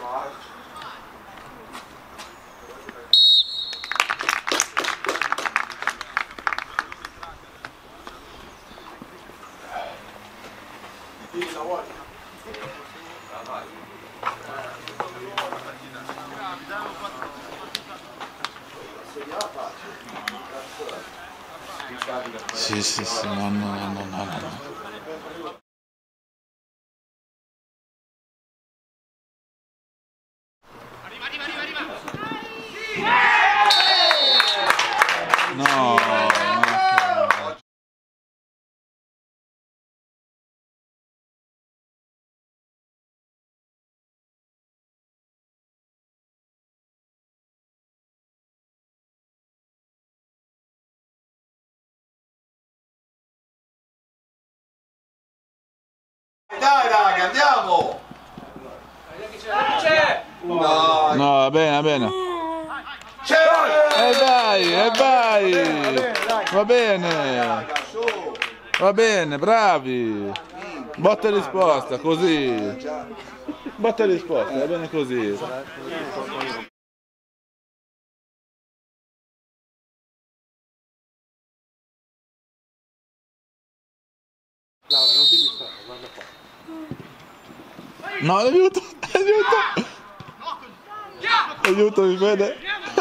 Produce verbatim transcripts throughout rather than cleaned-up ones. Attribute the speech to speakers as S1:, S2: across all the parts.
S1: Sì, sì, sì, no, no, no, no, no, no. No,
S2: Dai raga, andiamo! No,
S1: no, va bene, va bene.
S2: c'è!
S1: E vai, e vai! Va bene, va bene, bravi! Botta e risposta, così! Botta e risposta, va bene così!
S3: Laura, non ti distrarre, guarda qua.
S1: No, aiuto, aiuto! Aiuto, mi vede?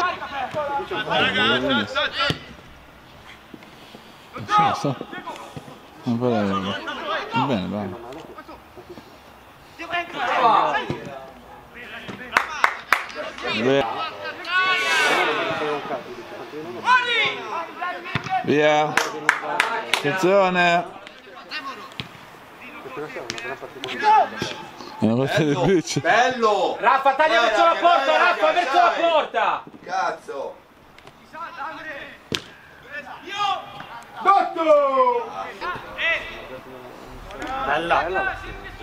S1: Sì, so. Non vorrei. Va bene, dai. Bene. Via. Attenzione. Una volta di bici.
S2: Bello!
S4: Raffa, taglia
S2: Dai,
S4: verso la
S2: raga,
S4: porta,
S2: dai,
S4: Raffa,
S2: raga,
S4: verso la
S2: dai.
S4: porta!
S2: Cazzo!
S3: Batto! Bella! Bella.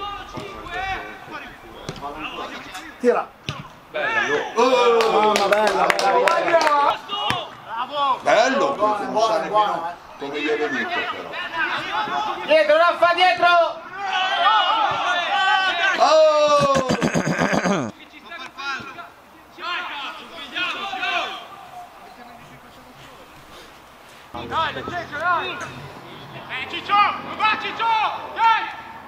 S3: Tira!
S2: Oh,
S3: Mamma bella! Bella!
S2: bello! Non sa nemmeno come gli è venuto però.
S4: Dietro, Raffa, dietro!
S2: Oh!
S5: Dai, Ciccio, dai! Eh, Ciccio! Va, Ciccio! Dai!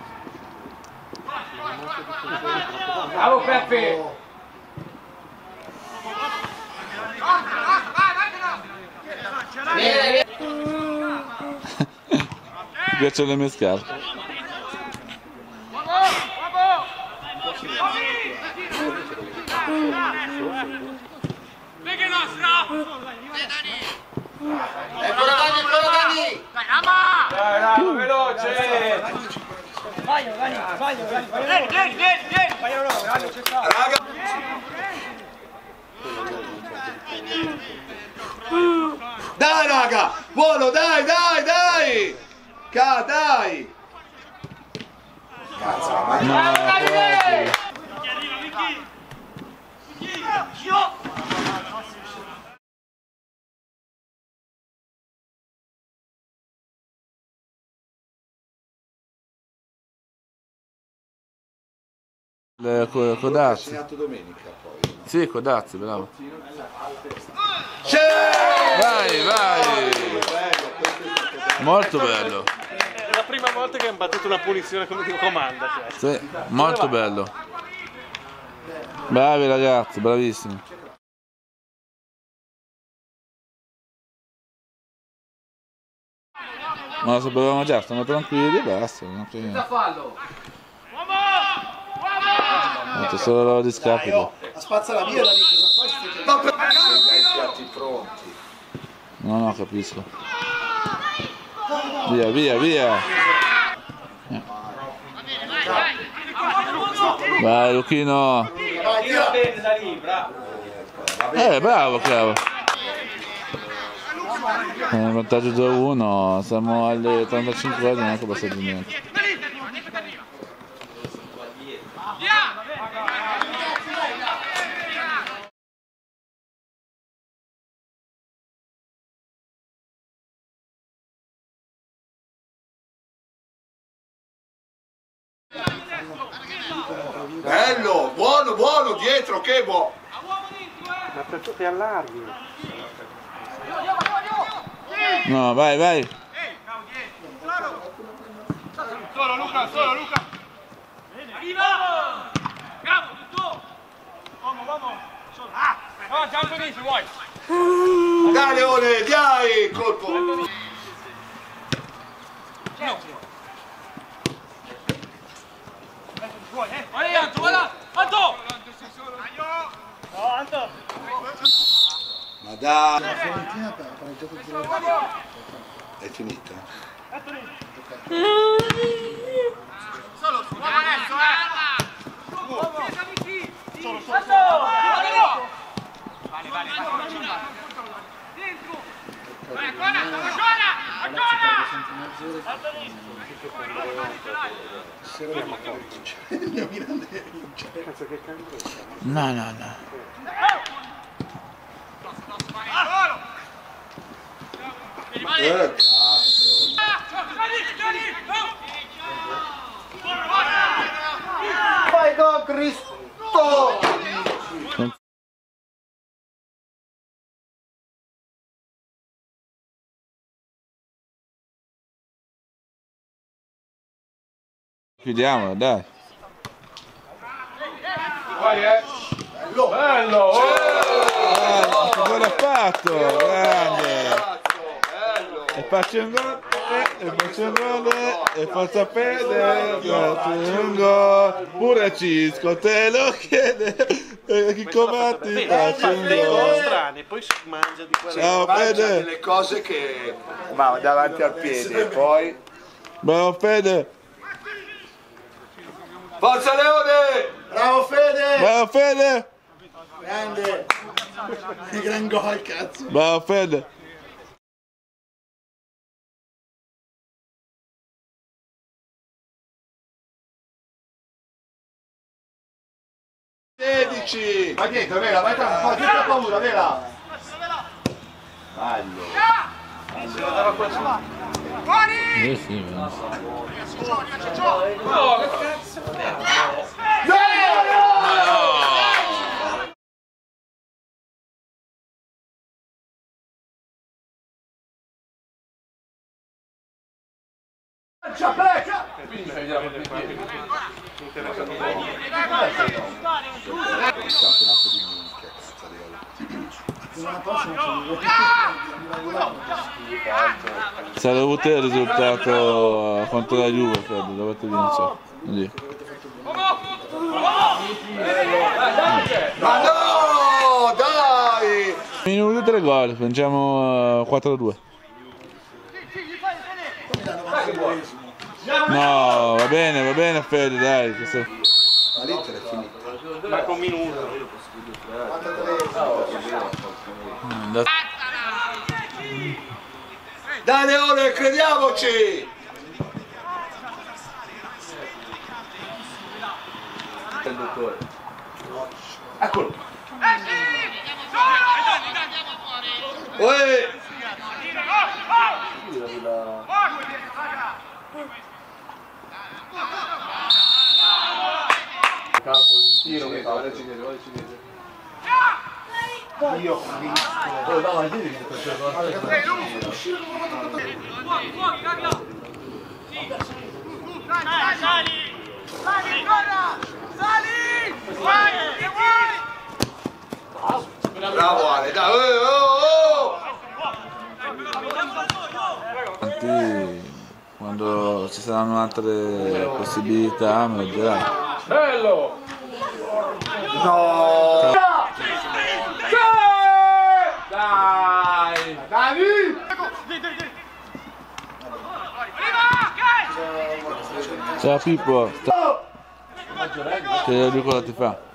S4: Bravo, Peppe! Vieni,
S1: Mi piacciono le mie scarpe.
S5: Lega nostra!
S2: Eccolo Dani, eccolo Dani!
S5: Dai, Rama!
S4: Dai, Raffa, veloce!
S5: Vieni, vieni, vieni, vieni!
S2: Raga! Dai raga! Buono, dai, dai, dai! Ca, dai! Cazzo, ma
S1: No,
S4: Davide!
S5: Chi arriva, Vicky? Vicky! Io!
S1: le co-
S2: ha
S1: codazzi.
S2: segnato domenica poi.
S1: Sì, codazzi, bravo.
S2: C'è!
S1: Vai, vai! Molto bello.
S3: È la prima volta che hanno battuto una punizione come Dio comanda. Cioè.
S1: Sì, molto bello. Bravi ragazzi, bravissimi. Ma lo sapevamo già, stanno tranquilli e basta. Non
S4: Senza fallo!
S1: C'è solo loro discapito.
S3: Spazzala via da lì, cosa fai?
S2: Ma per... Sei i piatti pronti.
S1: No, no, capisco. Via, via, via. Vai, Luchino.
S4: Tira bene da lì, bravo!
S1: Eh, bravo, cavolo. Siamo in vantaggio due a uno, siamo alle trentacinque ore, non è che basta di niente.
S2: Bello, buono buono, buono, dietro, che buono.
S3: Ma perché ti allarghi?
S1: No, vai, vai.
S5: Solo Luca, solo Luca. Arriva! Bravo, tutto! Vamos, vamos! Ah! Avanti, Anthony, se vuoi!
S2: Dai Leone, dai, colpo.
S5: Vai, Anto, vai là! Anto! No, Anto!
S2: Ma dai. È finita.
S5: Solo su, guarda adesso, eh! Solo, solo, solo! Vale, vale, dentro! Vai, ancora, ancora, ancora!
S1: No, no, no.
S2: Eh, cazzo.
S6: Vai con Cristo!
S1: Chiudiamola, dai.
S2: Bello. Bello.
S1: Ah, che gol ha fatto, grande.
S2: Bello.
S1: E faccio un gol, e faccio un gol, e forza Fede, faccio un gol. Pure Cisco te lo chiede, e chi combatti faccio un
S3: dei gol
S1: gol.
S3: strani, poi si mangia di quelle.
S1: Ciao
S2: Mangia
S1: Fede,
S2: delle cose che va davanti al piede e poi
S1: bravo Fede,
S2: forza Leone.
S6: Bravo Fede!
S1: bravo Fede,
S6: Grande! Che gran gol, cazzo!
S1: bravo Fede.
S2: sedici.
S6: Vai dietro, Vera, vai tra un po', dietro la paura, Vera!
S2: Bello.
S1: Eh sì, sarebbe avuto il risultato contro la Juve, credo, dovete vincere. Lì.
S2: Ma no, dai.
S1: Minuto tre gol, facciamo quattro a due. No, va bene, va bene Fede, dai. Che sei...
S2: Ma l'Inter è finita.
S3: Manca un minuto.
S1: Andate-
S2: Dai Leone, crediamoci. Eccolo. Uè.
S6: Tiro che fa, ora ci vedo, ora ci vedo. Dio Cristo! Oh, no, ma vedi che questo gol?
S5: Fuori, fuori, raga! Sali, sali! Sali, ancora! Sali! Vai, vai!
S2: Bravo Ale, dai. Oh, oh, oh.
S1: Avanti, quando ci saranno altre possibilità me lo dirai.
S3: Bello!
S2: No.
S3: Dai!
S6: Dai!
S1: Ciao Pippo, sta... che lui cosa ti fa?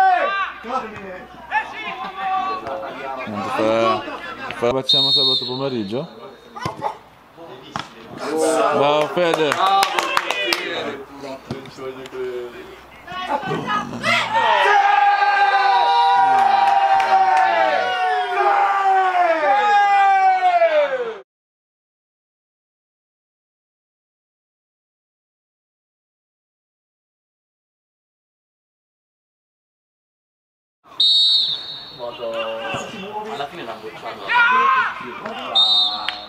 S1: Non ti fa... ti fa... facciamo sabato pomeriggio? Bravo Fede!
S2: Bravo.
S7: alla fine l'ha bocciato.